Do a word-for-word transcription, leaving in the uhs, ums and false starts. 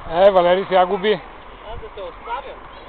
E, Valerij se ja gubi. Ja da te ostavim.